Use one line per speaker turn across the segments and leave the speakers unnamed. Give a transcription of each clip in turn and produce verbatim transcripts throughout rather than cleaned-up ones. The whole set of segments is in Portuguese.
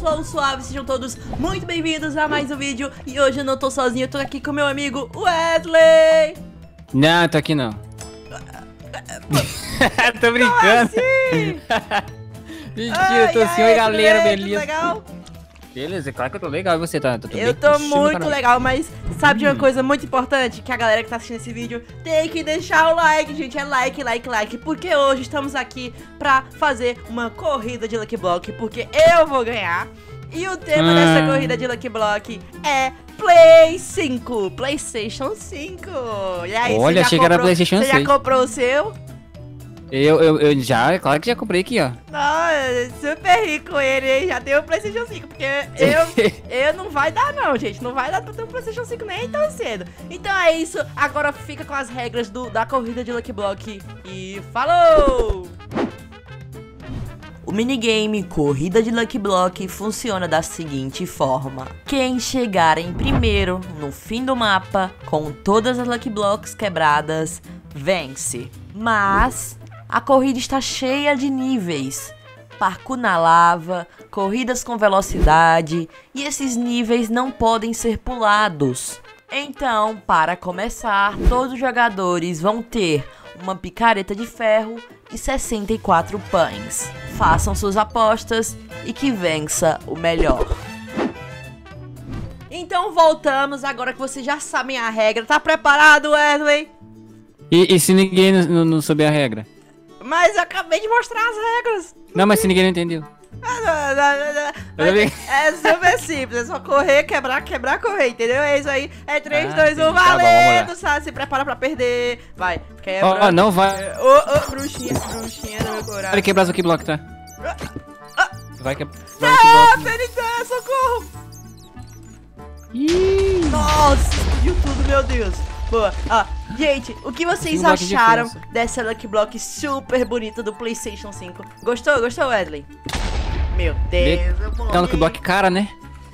pessoal suave, sejam todos muito bem-vindos a mais um vídeo. E hoje eu não tô sozinho, eu tô aqui com meu amigo Wesley.
Não, tô aqui não. Tô brincando.
Assim?
Mentira, tô assim, oi galera,
bem,
beleza?
Legal?
Beleza, claro que eu tô legal, e você tá? Tô, tô
eu
bem?
tô
Oxi,
muito legal, mas sabe de uma
Hum.
coisa muito importante? Que a galera que tá assistindo esse vídeo tem que deixar o like, gente. É like, like, like. Porque hoje estamos aqui pra fazer uma corrida de Lucky Block. Porque eu vou ganhar. E o tema
Ah.
dessa corrida de Lucky Block é Play cinco, PlayStation cinco. E aí, você
Olha,
já
achei que era
comprou-
PlayStation
Você já
seis.
comprou o seu?
Eu, eu, eu já, claro que já comprei aqui, ó.
Nossa, super rico ele, hein? Já tem o PlayStation cinco, porque eu, eu não vai dar não, gente. Não vai dar pra ter um PlayStation cinco nem tão cedo. Então é isso, agora fica com as regras do, da corrida de Lucky Block e falou! O minigame Corrida de Lucky Block funciona da seguinte forma: quem chegar em primeiro no fim do mapa com todas as Lucky Blocks quebradas, vence. Mas a corrida está cheia de níveis: parkour na lava, corridas com velocidade, e esses níveis não podem ser pulados. Então, para começar, todos os jogadores vão ter uma picareta de ferro e sessenta e quatro pães. Façam suas apostas e que vença o melhor. Então voltamos, agora que vocês já sabem a regra. Tá preparado, Wesley?
E, e se ninguém não, não, não souber a regra?
Mas eu acabei de mostrar as regras.
Não, mas se ninguém não entendeu.
Ah, não, não, não, não.
Eu também.
É super simples, é só correr, quebrar, quebrar, correr, entendeu? É isso aí. É três,
Ah,
dois, um,
entendi. Tá bom, vamos
valendo,
lá.
sabe? Se prepara pra perder. Vai,
Ó,
quebra.
ó, não vai.
Ô, ô, bruxinha, bruxinha do meu coração.
Vai quebrar o Lucky Block, tá? Vai quebrar o
Ah,
Lucky Block.
P N T, socorro!
Ih,
Nossa, explodiu tudo, meu Deus. Boa. Ó, gente, o que vocês
Um bloco de
acharam
defesa.
dessa Lucky Block super bonita do PlayStation cinco? Gostou? Gostou, Wesley? Meu Deus, eu morri.
é um Lucky Block cara, né?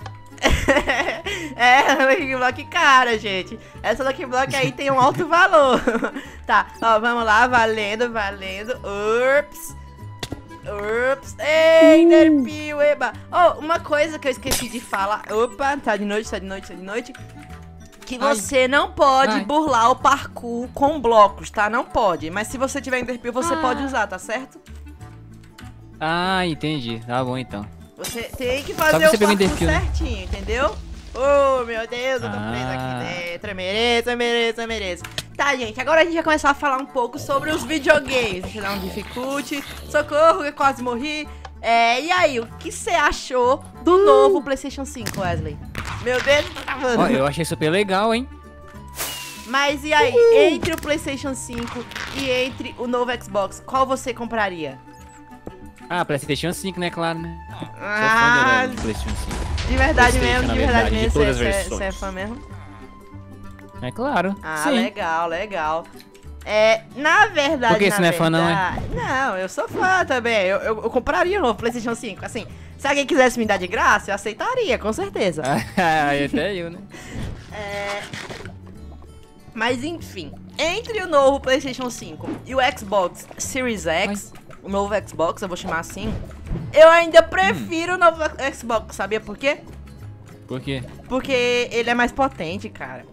É, Lucky Block cara, gente. Essa Lucky Block aí tem um alto valor. Tá, ó, vamos lá, valendo, valendo. Ups. Ups. Ei, Nerpio, eba. Oh, uma coisa que eu esqueci de falar. Opa, tá de noite, tá de noite, tá de noite. Que
Ai.
você não pode
Ai.
burlar o parkour com blocos, tá? Não pode. Mas se você tiver Enderpeel, você
Ah.
pode usar, tá certo?
Ah, entendi. Tá bom então.
Você tem que
Só
fazer
você
o
pegou
parkour
Enderpeel, né?
certinho, entendeu? Oh, meu Deus, eu tô preso
Ah.
aqui dentro. Eu mereço, eu mereço, eu mereço. Tá, gente, agora a gente vai começar a falar um pouco sobre os videogames. Deixa eu dar um difficulty. Socorro, eu quase morri. É, e aí, o que você achou do
Uh.
novo PlayStation cinco, Wesley? Meu Deus, tá travando.
Ó, eu achei super legal, hein?
Mas e aí, entre o PlayStation cinco e entre o novo Xbox, qual você compraria?
Ah, PlayStation cinco, né? Claro, né?
Ah,
Sou fã do PlayStation cinco.
de verdade
PlayStation,
mesmo,
na
de verdade
verdade, de
mesmo,
todas
você-
as
você
versões.
você é fã mesmo?
É claro.
Ah,
sim.
legal, legal. É, na verdade,
Por que
na
você não é fã, não, é?
verdade- não, eu sou fã também. Eu, eu, eu compraria o novo PlayStation cinco. Assim, se alguém quisesse me dar de graça, eu aceitaria, com certeza.
Ah, até eu, né?
É... Mas enfim, entre o novo PlayStation cinco e o Xbox Series X, o novo Xbox, eu vou chamar assim, eu ainda prefiro o novo Xbox, sabia por quê?
Por quê?
Porque ele é mais potente, cara.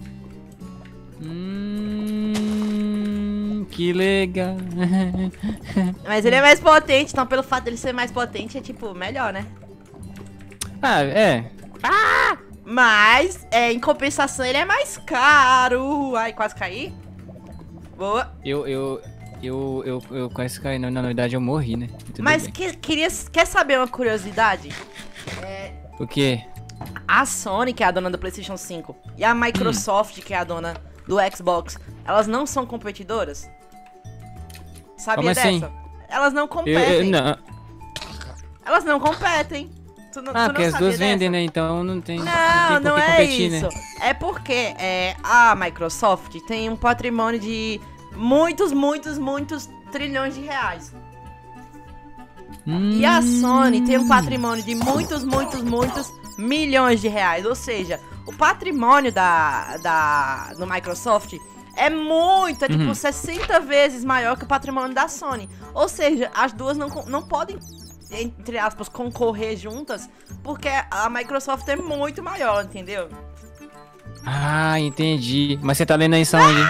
Hum, que legal.
Mas ele é mais potente, então pelo fato dele ser mais potente, é tipo, melhor, né?
Ah, é.
Mas, é, em compensação, ele é mais caro. Ai, quase caí. Boa.
Eu, eu, eu, eu, eu quase caí, não, na verdade eu morri, né? Tudo
Mas
bem.
que, queria, quer saber uma curiosidade? É,
O quê?
a Sony, que é a dona do PlayStation cinco, e a Microsoft, que é a dona do Xbox, elas não são competidoras? Sabia
Como assim?
dessa? Elas não
Eu,
competem.
eu, não.
Elas não competem. Tu não, tu
Ah,
não
porque as
sabia
duas vendem,
dessa?
né? Então não tem,
Não,
tem
não
por que
é
competir,
isso.
né?
É porque é, a Microsoft tem um patrimônio de muitos, muitos, muitos trilhões de reais. E a Sony tem um patrimônio de muitos, muitos, muitos milhões de reais. Ou seja, o patrimônio da, da, do Microsoft é muito, é tipo
Uhum.
sessenta vezes maior que o patrimônio da Sony. Ou seja, as duas não, co- não podem entre aspas, concorrer juntas, porque a Microsoft é muito maior, entendeu?
Ah, entendi. Mas você tá lendo aí onde?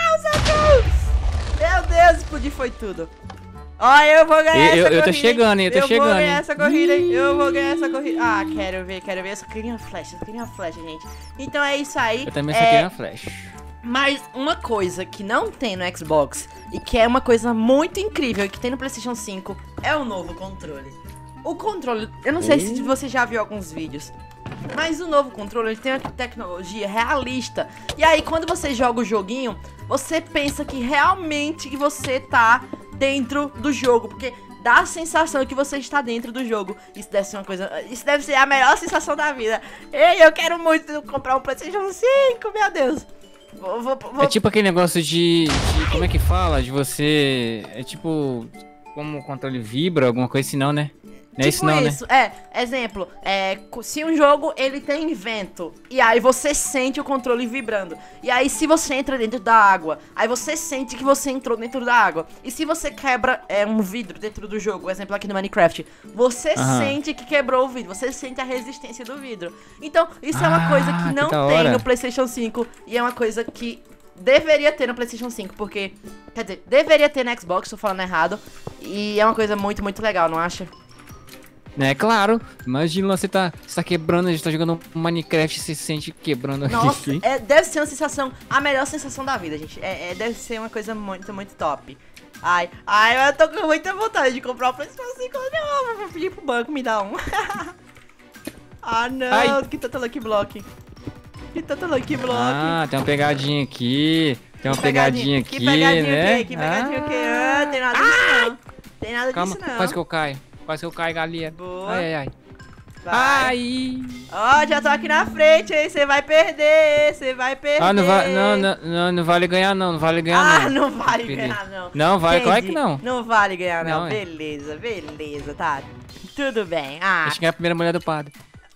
Meu Deus, explodir foi tudo. Ó, eu vou ganhar
eu,
essa
eu,
corrida.
Eu tô chegando, hein? Eu tô
eu
chegando,
vou ganhar
hein?
essa corrida, hein? Eu vou ganhar essa corrida. Ah, quero ver, quero ver. Eu só queria uma flecha, eu só queria uma flecha, gente. Então é isso aí.
Eu também
é...
só queria uma flecha.
Mas uma coisa que não tem no Xbox e que é uma coisa muito incrível e que tem no PlayStation cinco é o novo controle. O controle, eu não sei se você já viu alguns vídeos, mas o novo controle ele tem uma tecnologia realista. E aí quando você joga o joguinho, você pensa que realmente que você tá dentro do jogo, porque dá a sensação que você está dentro do jogo. Isso deve ser uma coisa, isso deve ser a melhor sensação da vida. Ei, eu quero muito comprar um PlayStation cinco, meu Deus. Vou, vou, vou...
É tipo aquele negócio de, de. Como é que fala? De você. É tipo. Como o controle vibra, alguma coisa assim, não, né? Não é
Tipo
isso, não,
isso,
né?
é, exemplo, é, se um jogo ele tem vento, e aí você sente o controle vibrando, e aí se você entra dentro da água, aí você sente que você entrou dentro da água, e se você quebra é, um vidro dentro do jogo, exemplo aqui no Minecraft, você
Aham.
sente que quebrou o vidro, você sente a resistência do vidro. Então, isso é
Ah,
uma coisa que
que
não
da
tem
hora.
no PlayStation cinco, e é uma coisa que deveria ter no PlayStation cinco, porque, quer dizer, deveria ter no Xbox, tô falando errado, e é uma coisa muito, muito legal, não acha?
É claro. Imagina você tá, você tá quebrando, a gente tá jogando Minecraft e você se sente quebrando
Nossa,
aqui.
é, deve ser uma sensação, a melhor sensação da vida, gente. É, é, deve ser uma coisa muito, muito top. Ai, ai, eu tô com muita vontade de comprar o PlayStation cinco. Não, vou pedir pro banco me dar um. Ah, não,
Ai.
que tanta Lucky Block. Que tanta Lucky Block.
Ah, tem uma pegadinha aqui. Tem uma pegadinha, aqui,
que pegadinha
né?
o quê? Que pegadinha o quê?
Ah.
Ah, tem nada disso não. Tem nada
Calma,
disso não.
quase que eu caio. Quase que eu caio, galinha.
Boa.
Ai, ai, ai.
Vai.
Ai.
Ó, já tô aqui na frente, hein? Você vai perder, você vai perder.
Ah, não, vai, não, não, não, não vale ganhar não, não vale ganhar
Ah,
não.
não vale
Perder.
ganhar não.
Não, vai,
Entendi.
claro que não.
Não vale ganhar não,
Não, é.
beleza, beleza, tá. Tudo bem, ah.
Deixa eu ganhar a primeira mulher do padre.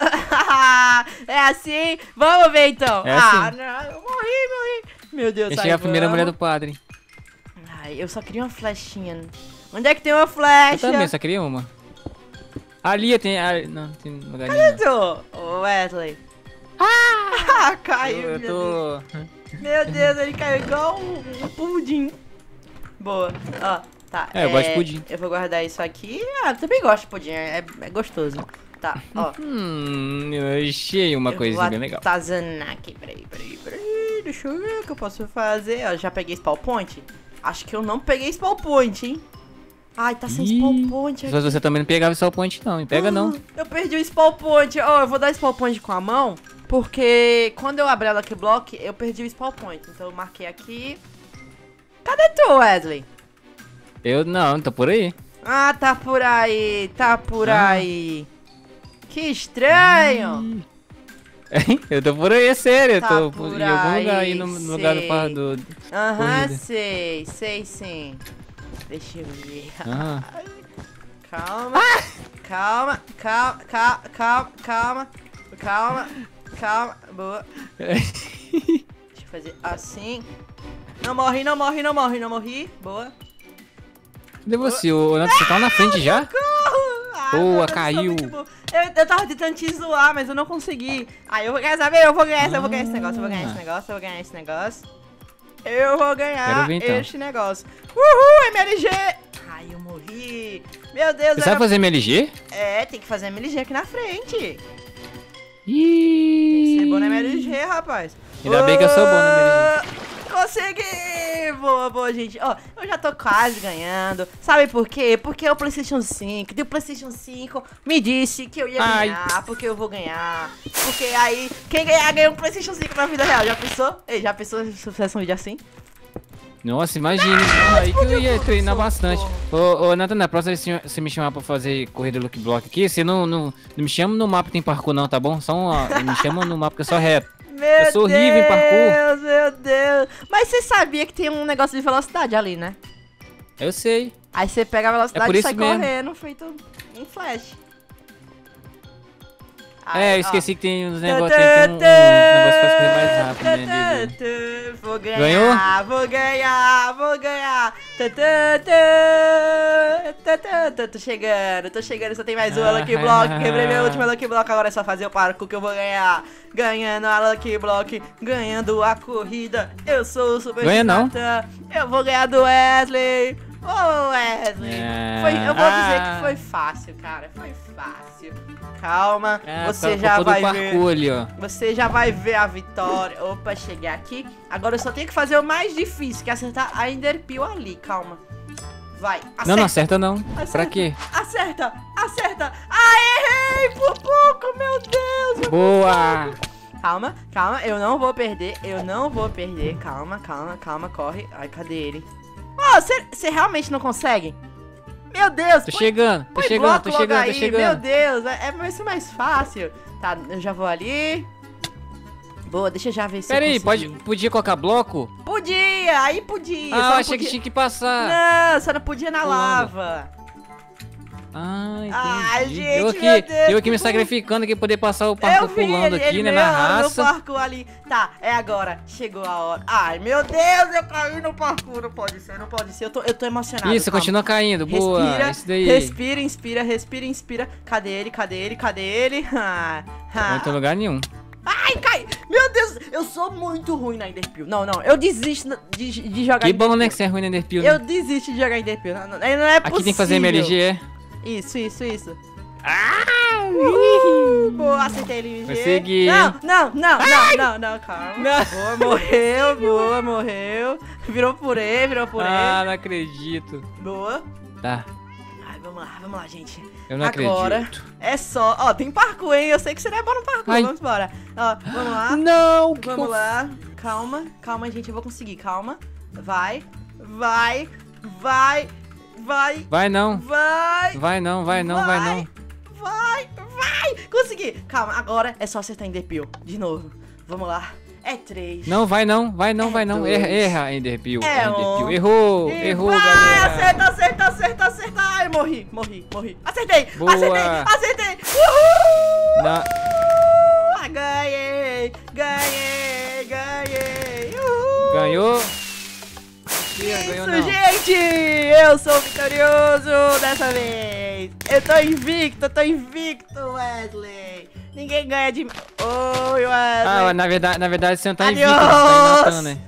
É assim? Vamos ver então.
É
ah,
assim.
não, eu morri, morri. Meu Deus,
Deixa eu
sai,
ganhar a primeira
vamos.
mulher do padre.
Ai, eu só queria uma flechinha. Onde é que tem uma flecha?
Eu também, só queria uma. Ali tem... Ali, não, tem lugar
Cadê
nenhum.
tu? Ô, Wesley. Ah, caiu,
Eu, eu
meu
tô...
Deus. Meu Deus, ele caiu igual um, um pudim. Boa. Ó, tá.
É, eu gosto de pudim.
Eu vou guardar isso aqui. Ah, eu também gosto de pudim, é, é gostoso. Tá, ó.
Hum, eu achei uma
Eu
coisinha
vou
bem legal.
atazanar aqui, peraí, peraí, peraí. Deixa eu ver o que eu posso fazer. Ó, já peguei spawn point? Acho que eu não peguei spawn point, hein? Ai, tá sem
Ih,
spawn point
Se
aqui.
você também não pegava spawn point não, me pega não.
Eu perdi o spawn point. Ó, eu vou dar spawn point com a mão, porque quando eu abri a Lucky Block, eu perdi o spawn point. Então eu marquei aqui. Cadê tu, Wesley?
Eu não, tô por aí.
Ah, tá por aí, tá por
Ah.
aí. Que estranho.
Eu tô por aí, é sério. Eu
Tá
tô
por
em algum
aí,
lugar aí no, no lugar do,
sei.
par- do...
Aham,
corrida.
sei, sei sim. Deixa eu ver.
Ah.
Calma, calma, calma, calma, calma, calma, calma, calma, boa. Deixa eu fazer assim. Não morri, não morri, não morri, não morri, boa.
Cadê você? O Nato, você tá na frente já?
Corro! Ah,
Boa,
meu Deus, eu sou
caiu.
muito burro. Eu, eu tava tentando te zoar, mas eu não consegui. Aí eu vou ganhar, sabe? Eu vou ganhar, essa, eu vou ganhar esse negócio, eu vou ganhar esse
Ah.
negócio, eu vou ganhar esse negócio. Eu vou ganhar
Quero ver, então.
este negócio. Uhul, M L G! Ai, eu morri. Meu Deus,
Você
era...
sabe fazer M L G?
É, tem que fazer M L G aqui na frente.
Ih.
Você é bom na M L G, rapaz.
Ainda bem que eu sou bom na M L G.
Consegui! Boa, boa, gente. Ó, eu já tô quase ganhando. Sabe por quê? Porque o PlayStation cinco, e o PlayStation cinco me disse que eu ia
Ai.
ganhar, porque eu vou ganhar. Porque aí, quem ganhar, ganha um PlayStation cinco na vida real. Já pensou? Ei, já pensou se fizesse um vídeo assim?
Nossa, imagina. Aí que eu ia
tudo,
treinar
socorro.
bastante. Ô, ô Nathan, na próxima vez que você me chamar pra fazer corrida Lucky Block aqui, você não, não, não me chama no mapa que tem parkour não, tá bom? Só um, ó, me chama no mapa que é só reto.
Meu
Eu sou horrível em parkour.
Deus, meu Deus. Mas você sabia que tem um negócio de velocidade ali, né?
Eu sei.
Aí você pega a velocidade
É por
e
isso
sai
mesmo.
correndo, feito um flash.
É, eu
ó.
esqueci que tem uns negócios, tem, tem um, um negócio pra correr mais rápido, né, amigo?
Vou ganhar,
Ganhou?
vou ganhar, vou ganhar. Tã, tã, tã, tã, tã. Tô chegando, tô chegando, só tem mais uma Lucky Block. Quebrei meu último Lucky Block, agora é só fazer o parkour que eu vou ganhar. Ganhando a Lucky Block, ganhando a corrida. Eu sou o Super
Ganha não.
Satã. Eu vou ganhar do Wesley. Ô, Wesley.
É.
Foi, eu vou dizer
Ah.
que foi fácil, cara. Foi fácil. Calma,
Ah,
você
tá,
já
culpa do
vai ver.
parkour ali, ó.
Você já vai ver a vitória. Opa, cheguei aqui. Agora eu só tenho que fazer o mais difícil, que é acertar a Enderpeel ali. Calma. Vai, acerta.
Não, não acerta não.
Acerta.
Pra quê?
Acerta, acerta. Ah, errei por pouco, meu Deus.
Boa!
Calma, calma, eu não vou perder. Eu não vou perder. Calma, calma, calma, corre. Ai, cadê ele? Ó, você realmente não consegue? Meu Deus.
Tô
põe-
chegando, tô
põe
chegando,
bloco
tô
logo
chegando,
aí,
tô
Meu
chegando.
Deus, é, vai ser mais fácil. Tá, eu já vou ali. Boa, deixa eu já ver se
Pera
eu
aí, pode,
consegui.
podia colocar bloco?
Podia, aí podia. só
Ah,
não
eu achei que
podia-
tinha que passar.
Não, só não podia na
Pulando.
lava.
Ah, entendi.
Ai, gente,
eu
meu
aqui,
Deus,
eu aqui me
que
sacrificando aqui poder passar o
Eu
parkour
vi
pulando
ele,
aqui,
ele
né,
veio
na
no
raça.
parkour ali. Tá, é agora. Chegou a hora. Ai, meu Deus, eu caí no parkour. Não pode ser, não pode ser. Eu tô, eu tô emocionado.
Isso,
calma.
continua caindo, boa,
Respira,
isso daí.
respira, inspira, respira, inspira. Cadê ele, cadê ele, cadê ele? Ah, ah.
Não tem lugar nenhum.
Ai, cai! Meu Deus, eu sou muito ruim na Enderpeel. Não, não, eu desisto de, de jogar
Que bom,
Enderpeel.
né, que você é ruim no Enderpeel,
Eu
né?
desisto de jogar Enderpeel. Não, não, não é possível.
Aqui tem que fazer M L G, é?
Isso, isso, isso.
Ah!
Uhul. Boa, acertei ele.
Consegui.
Não, não, não, não, não, não, calma.
Não.
Boa, morreu, boa, morreu. Virou purê, virou purê.
Ah, não acredito.
Boa.
Tá,
Ai, vamos lá, vamos lá, gente.
eu não
Agora
acredito.
é só. Ó, tem parkour, hein? Eu sei que você não é bom no parkour.
Ai.
Vamos embora. Ó, vamos lá.
Não, que
Vamos
conf-
lá. Calma, calma, gente. Eu vou conseguir. Calma. Vai, vai, vai, vai,
Vai não,
vai.
vai não, vai não, vai não.
Vai, vai! Consegui! Calma, agora é só acertar Enderpeel. De novo. Vamos lá. É três.
Não, vai não, vai não,
É
vai não.
dois.
Erra, erra, Enderpeel.
É
Enderpeel.
um.
Errou,
E
errou,
vai!
galera.
Acerta, acerta, acerta, acerta! Ai, morri, morri, morri. Acertei!
Boa.
Acertei! Acertei! Uhul!
Na-
Ah, ganhei! Ganhei! Ganhei! Uhul!
Ganhou? Mentira,
Isso,
ganhou não.
gente! Eu sou vitorioso dessa vez! Eu tô invicto, eu tô invicto, Wesley! Ninguém ganha de mim! Oi, Wesley!
Ah, na verdade, na verdade você não tá invicto,
Adiós.
você tá matando, né?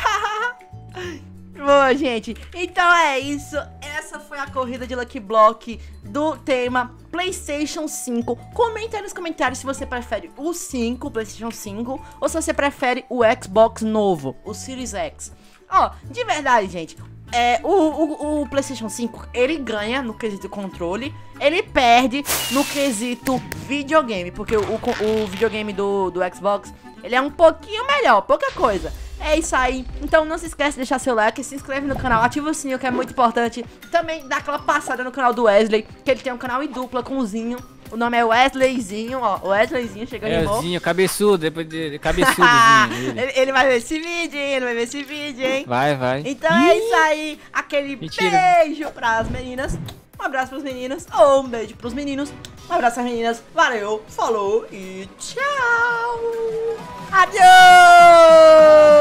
Bom, gente, então é isso. Essa foi a corrida de Lucky Block do tema PlayStation cinco. Comenta aí nos comentários se você prefere o cinco, PlayStation cinco, ou se você prefere o Xbox novo, o Series X. Ó, de verdade, gente, é, o, o, o PlayStation cinco, ele ganha no quesito controle, ele perde no quesito videogame, porque o, o, o videogame do, do Xbox, ele é um pouquinho melhor, pouca coisa. É isso aí, então não se esquece de deixar seu like, se inscreve no canal, ativa o sininho que é muito importante. Também dá aquela passada no canal do Wesley, que ele tem um canal em dupla com o Zinho. O nome é Wesleyzinho, ó, Wesleyzinho chegando
É
de
o
novo.
Zinho, cabeçudo, depois de cabeçudozinho. ele.
ele, ele vai ver esse vídeo, hein, ele vai ver esse vídeo, hein.
Vai, vai.
Então é isso aí, aquele
Mentira.
beijo pras meninas, um abraço pros meninos, ou um beijo pros meninos, um abraço pras meninas, valeu, falou e tchau! Adeus!